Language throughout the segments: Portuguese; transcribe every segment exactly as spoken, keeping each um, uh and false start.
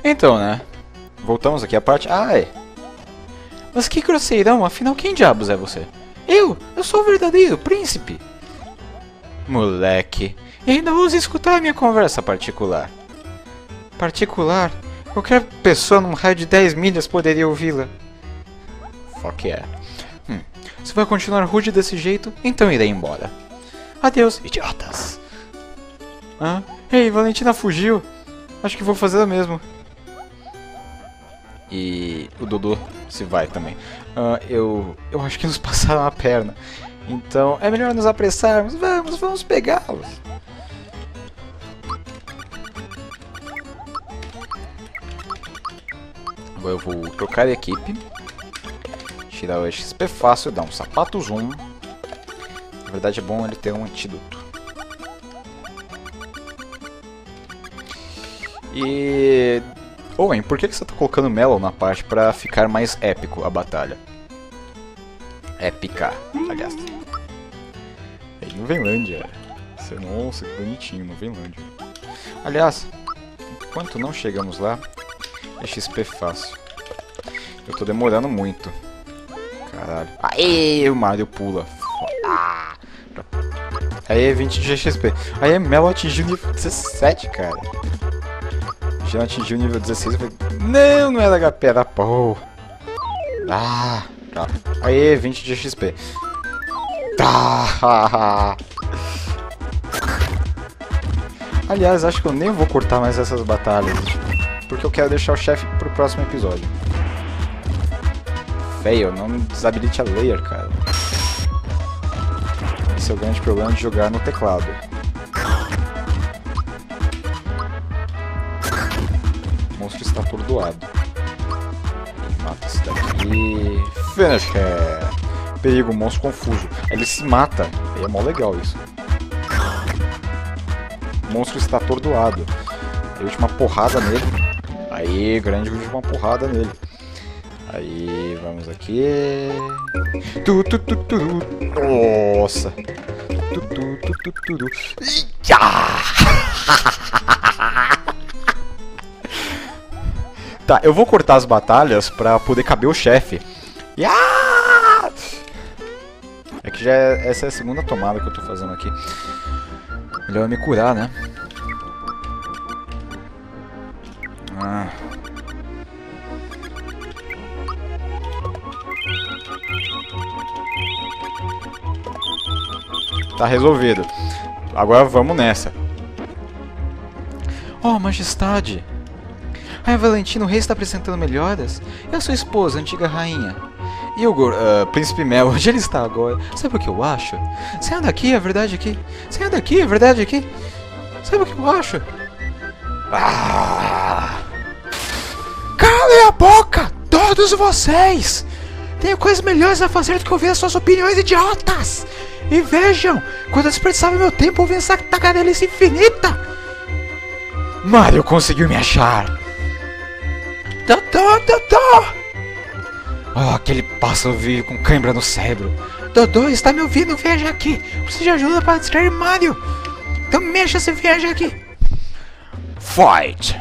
Então, né? Voltamos aqui à parte... Ai! Mas que grosseirão, afinal quem diabos é você? Eu! Eu sou o verdadeiro príncipe! Moleque! E ainda ousa escutar a minha conversa particular. Particular? Qualquer pessoa num raio de dez milhas poderia ouvi-la. Fuck yeah. Hum, se vai continuar rude desse jeito, então irei embora. Adeus, idiotas! Ah, ei, Valentina fugiu! Acho que vou fazer o mesmo. E o Dodô se vai também. Ah, eu, eu acho que nos passaram a perna. Então é melhor nos apressarmos. Vamos, vamos pegá-los. Agora eu vou trocar de equipe. Tirar o X P fácil, dar um sapato zoom. Na verdade é bom ele ter um antídoto. E... Owen, por que você está colocando Melon na parte para ficar mais épico a batalha? Épica, aliás. É em Novelândia. Você, nossa, que bonitinho, Novelândia. Aliás, enquanto não chegamos lá, é X P fácil. Eu tô demorando muito. Caralho. Aê, o Mario pula. Ah. Aê, vinte de X P. Aê, Melon atingiu o nível dezessete, cara. Já atingiu o nível dezesseis. Eu falei, não, não era H P, era pô. Ah, tá. Aê, vinte de X P. Tá. Aliás, acho que eu nem vou cortar mais essas batalhas. Porque eu quero deixar o chefe pro próximo episódio. Fail, não desabilite a layer, cara. Esse é o grande problema de jogar no teclado. O monstro está atordoado. Mata esse daqui. Finish! Perigo, monstro confuso. Ele se mata. E é mó legal isso. O monstro está atordoado. Aí última porrada nele. Aí, grande última porrada nele. Aí, vamos aqui. Tu, tu, tu, tu, tu. Nossa. Tu, tu, tu, tu, tu, tu. Tá, eu vou cortar as batalhas pra poder caber o chefe. É que já é, essa é a segunda tomada que eu tô fazendo aqui. Melhor me curar, né? Ah. Tá resolvido. Agora vamos nessa. Oh, majestade! Ai, Valentino, o rei está apresentando melhoras? E a sua esposa, a antiga rainha? Igor, uh, Príncipe Mel, onde ele está agora? Sabe o que eu acho? Saia daqui, a verdade aqui. Saia daqui, a verdade aqui. Sabe o que eu acho? Ah! Calem a boca, todos vocês! Tenho coisas melhores a fazer do que ouvir as suas opiniões idiotas! E vejam, quando eu desperdiçava meu tempo ouvindo essa tagarelice infinita! Mario conseguiu me achar! Dodô, Dodô! Oh, aquele pássaro vive com cãibra no cérebro. Dodô, está me ouvindo? Veja aqui! Preciso de ajuda para distrair Mario! Então mexa-se, veja aqui! Fight!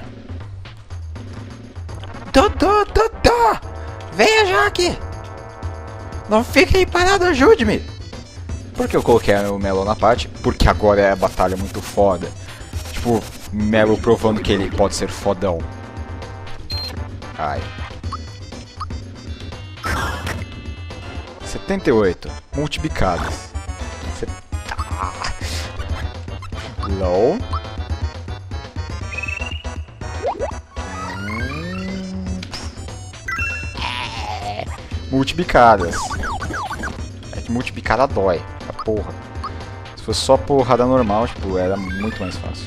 Dodô, Dodô! Veja aqui! Não fique aí parado, ajude-me! Por que eu coloquei o Melo na parte? Porque agora é a batalha muito foda. Tipo, Melo provando que ele pode ser fodão. Ai. setenta e oito. Multiplicadas. Set... Low. Multiplicadas. É que multiplicada dói. A porra. Se fosse só porrada normal, tipo, era muito mais fácil.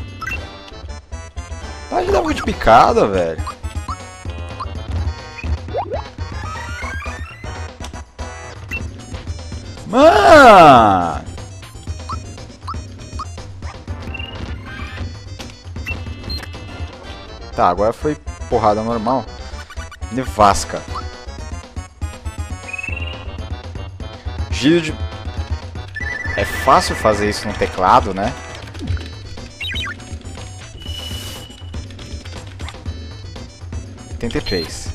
Para de dar multiplicada, velho. Mano! Tá, agora foi porrada normal. Nevasca. Giro de... É fácil fazer isso no teclado, né? setenta e três.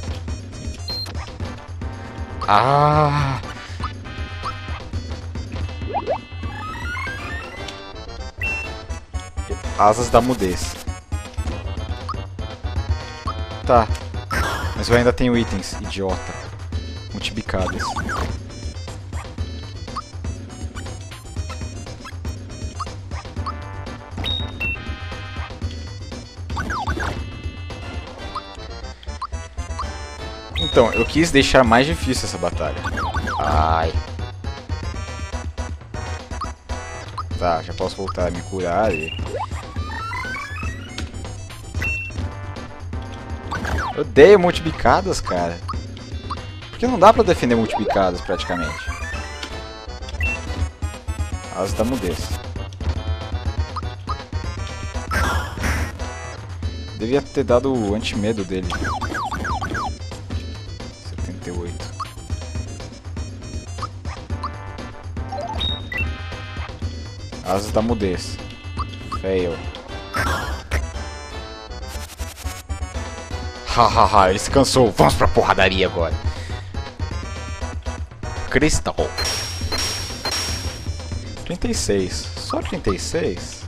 Ah! Asas da mudez. Tá. Mas eu ainda tenho itens, idiota. Multiplicadas. Então, eu quis deixar mais difícil essa batalha. Ai. Tá, já posso voltar a me curar e... Eu odeio multiplicadas, cara. Porque não dá pra defender multiplicadas, praticamente. Asas da mudez. Devia ter dado o anti-medo dele. setenta e oito. Asas da mudez. Fail. Hahaha, ele se cansou. Vamos pra porradaria agora. Crystal. trinta e seis. Só trinta e seis?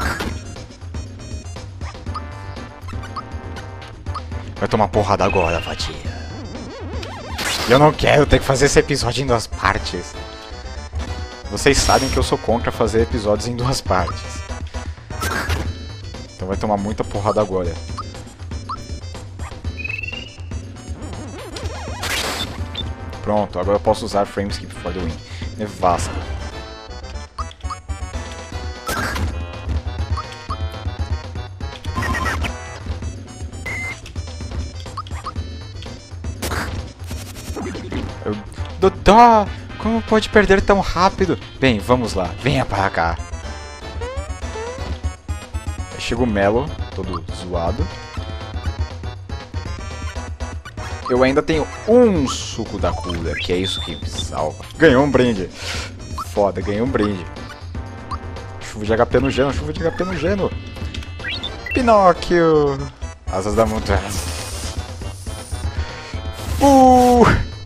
Vai tomar porrada agora, vadia. Eu não quero ter que fazer esse episódio em duas partes. Vocês sabem que eu sou contra fazer episódios em duas partes. Então vai tomar muita porrada agora. Pronto, agora eu posso usar Frame Skip for the win. Nevasca. Eu... Dodó! Como pode perder tão rápido? Bem, vamos lá. Venha para cá. Aí chega o Melo, todo zoado. Eu ainda tenho um suco da cura, que é isso que me salva. Ganhou um brinde. Foda, ganhei um brinde. Chuva de H P no geno, chuva de H P no geno. Pinóquio. Asas da montanha. Uh!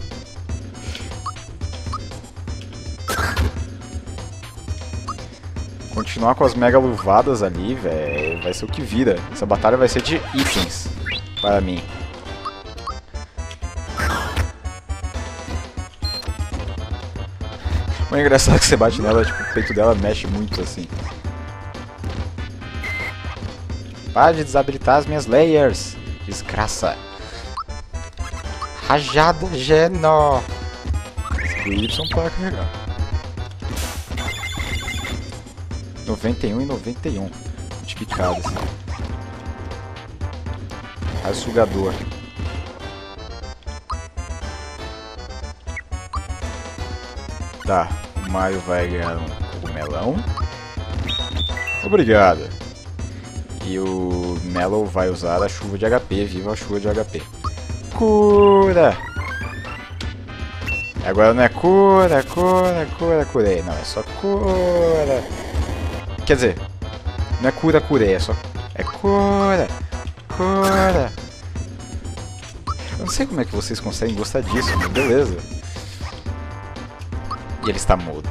Continuar com as mega luvadas ali, velho, vai ser o que vira. Essa batalha vai ser de itens para mim. O engraçado é que você bate nela, tipo, o peito dela mexe muito assim. Para de desabilitar as minhas layers, desgraça. Rajada Geno. O Y para carregar. noventa e um e noventa e um. Multiplicados. Raio sugador. Tá, o Mario vai ganhar um cogumelão. Obrigado. E o Melo vai usar a chuva de H P. Viva a chuva de H P. Cura! Agora não é cura, cura, cura, curei. Não, é só cura. Quer dizer, não é cura, curei, é só... É cura, cura. Eu não sei como é que vocês conseguem gostar disso, mas beleza. E ele está mudo.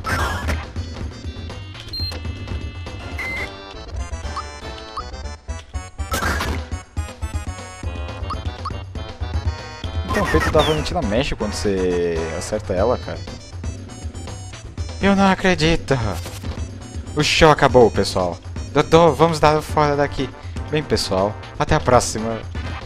Então, o peito da Valentina mexe quando você acerta ela, cara. Eu não acredito. O show acabou, pessoal. Dodô, vamos dar fora daqui. Bem, pessoal, até a próxima.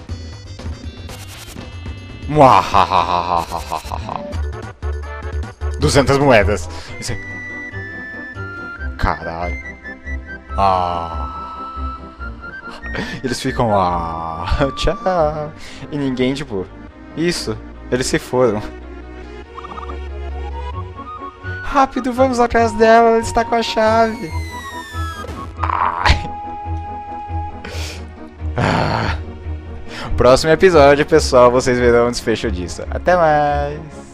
duzentas moedas. Isso é... Caralho. Ah. Eles ficam... Ah. Tchau. E ninguém, tipo... Isso. Eles se foram. Rápido, vamos atrás dela. Ela está com a chave. Ai. Ah. Próximo episódio, pessoal. Vocês verão o desfecho disso. Até mais.